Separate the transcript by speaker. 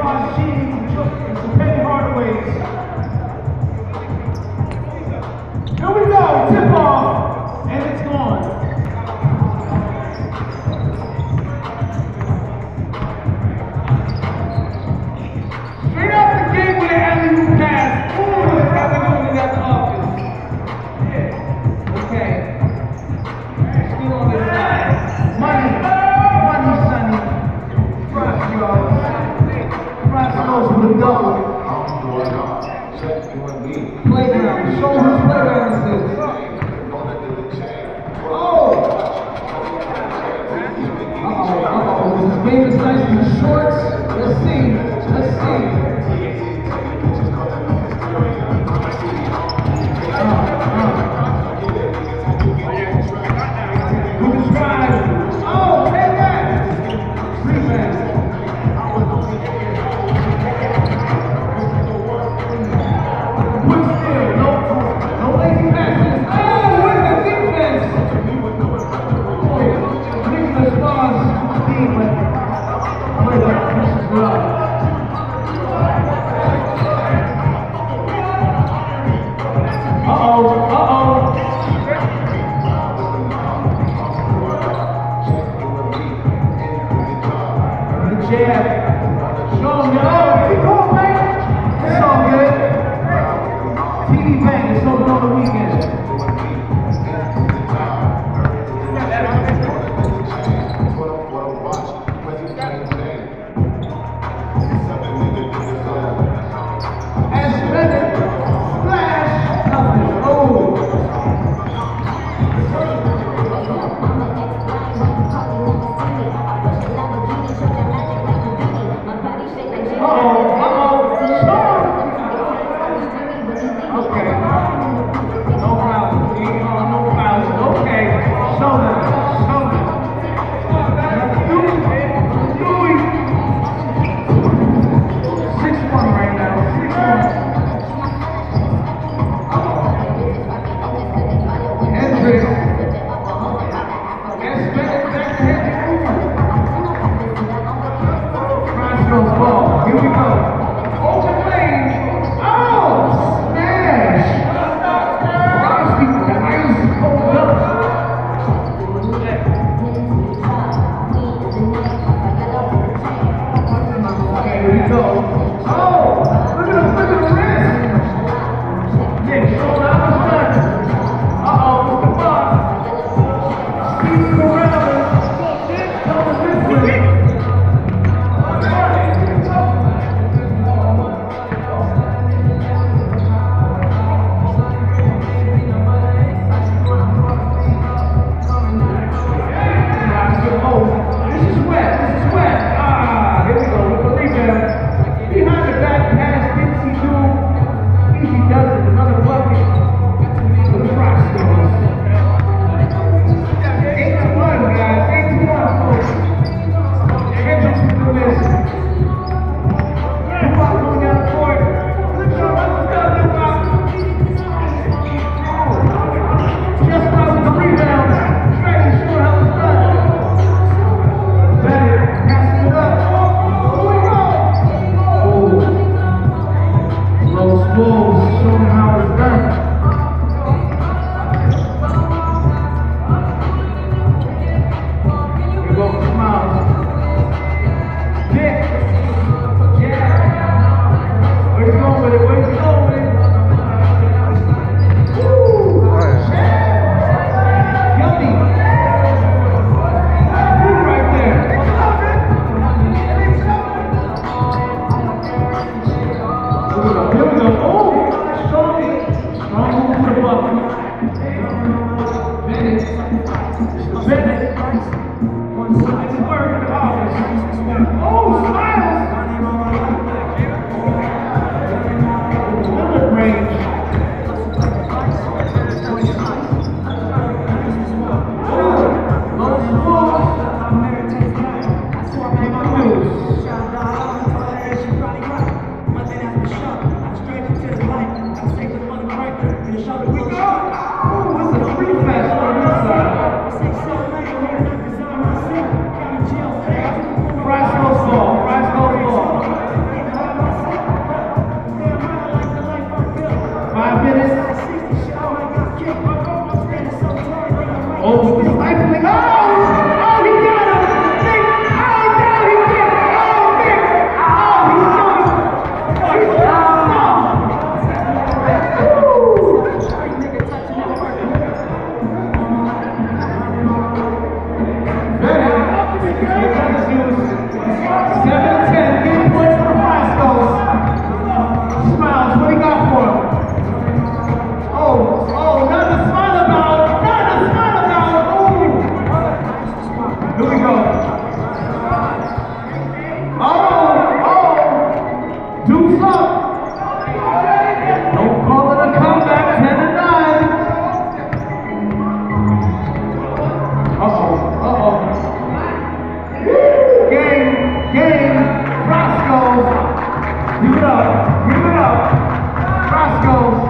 Speaker 1: Raj Sheedy, and some Penny Hardaways. Here we go, tip off, and it's gone. Straight out the gate with an alley-oop pass. Ooh, it's got to go into that office. Yeah. Okay. Still on this side. Money, Sonny. Frost, y'all. Frost goes with a double. Playground. Show whose playground this is. Oh! Uh-oh. This game is nice and short. Let's see. Who can drive? Oh, take that! Rebound. Quick steal. No lazy passes. Oh, with the defense! Nicholas Voss, Steve, play that. This is love. Jab. Show him, yo. Is he cool, man? It's all good. TD Bank is open on the weekend. And Bennett, splash, nothing. Oh. Uh-oh. Roscoe's. Give it up. Give it up. Roscoe's.